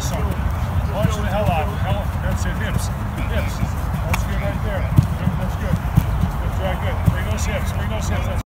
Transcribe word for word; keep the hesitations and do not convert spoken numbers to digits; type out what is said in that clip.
Awesome. Launch the hell out. Hell, that's it. Hips. Hips. That's good right there. That's good. That's very good. Bring those hips. Bring those hips. That's